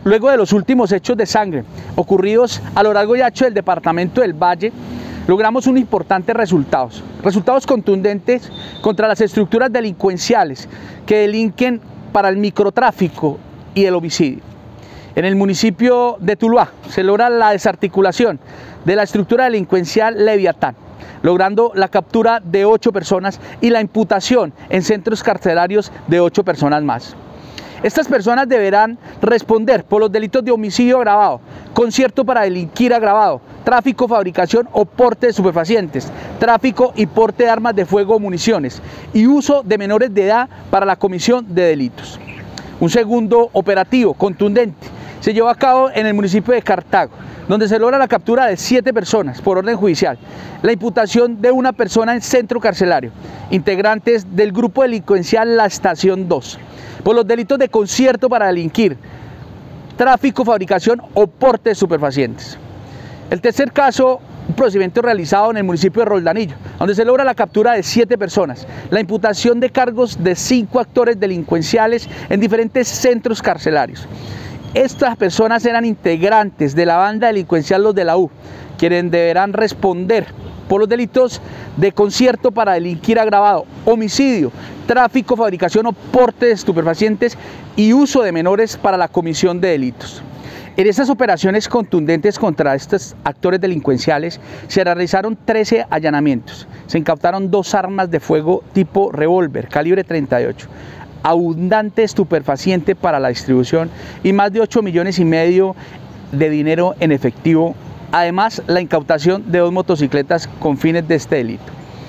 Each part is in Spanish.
Luego de los últimos hechos de sangre ocurridos a lo largo y ancho del departamento del Valle, logramos unos importantes resultados contundentes contra las estructuras delincuenciales que delinquen para el microtráfico y el homicidio. En el municipio de Tuluá se logra la desarticulación de la estructura delincuencial Leviatán, logrando la captura de 8 personas y la imputación en centros carcelarios de 8 personas más. Estas personas deberán responder por los delitos de homicidio agravado, concierto para delinquir agravado, tráfico, fabricación o porte de estupefacientes, tráfico y porte de armas de fuego o municiones y uso de menores de edad para la comisión de delitos. Un segundo operativo contundente se llevó a cabo en el municipio de Cartago, donde se logra la captura de 7 personas por orden judicial, la imputación de una persona en centro carcelario, integrantes del grupo delincuencial La Estación 2, por los delitos de concierto para delinquir, tráfico, fabricación o porte de estupefacientes. El tercer caso, un procedimiento realizado en el municipio de Roldanillo, donde se logra la captura de 7 personas, la imputación de cargos de 5 actores delincuenciales en diferentes centros carcelarios. Estas personas eran integrantes de la banda delincuencial Los de la U, quienes deberán responder por los delitos de concierto para delinquir agravado, homicidio, tráfico, fabricación o porte de estupefacientes y uso de menores para la comisión de delitos. En estas operaciones contundentes contra estos actores delincuenciales se realizaron 13 allanamientos. Se incautaron 2 armas de fuego tipo revólver, calibre 38, abundante estupefaciente para la distribución y más de 8,5 millones de dinero en efectivo. Además, la incautación de 2 motocicletas con fines de este delito.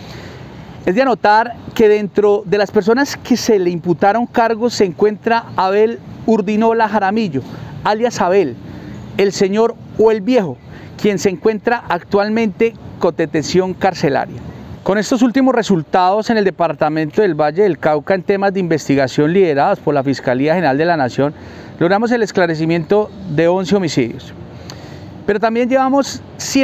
Es de anotar que dentro de las personas que se le imputaron cargos se encuentra Abel Urdinola Jaramillo, alias Abel, el señor o el viejo, quien se encuentra actualmente con detención carcelaria. Con estos últimos resultados en el departamento del Valle del Cauca en temas de investigación liderados por la Fiscalía General de la Nación, logramos el esclarecimiento de 11 homicidios. Pero también llevamos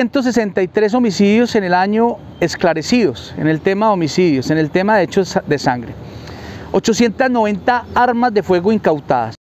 163 homicidios en el año esclarecidos, en el tema de homicidios, en el tema de hechos de sangre. 890 armas de fuego incautadas.